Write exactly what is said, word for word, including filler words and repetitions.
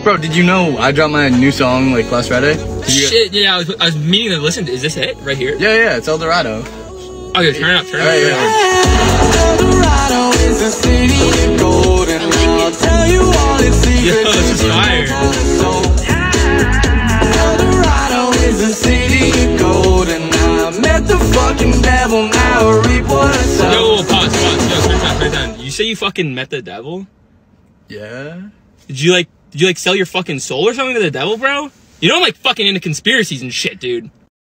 Bro, did you know I dropped my new song like last Friday? Shit, yeah, I was, I was meaning to listen to. Is this it right here? Yeah, yeah, it's Eldorado. Oh, yeah, turn it up, turn it up. Right, yeah. Eldorado is a city of gold, and I'll tell you all its secrets. Yo, this is fire. Eldorado is a city of gold, and I met the fucking devil. Now I reap what I sow. Yo, pause, pause. Yo, turn down, turn down. You say you fucking met the devil? Yeah. Did you like? Did you like sell your fucking soul or something to the devil, bro? You know I'm like fucking into conspiracies and shit, dude.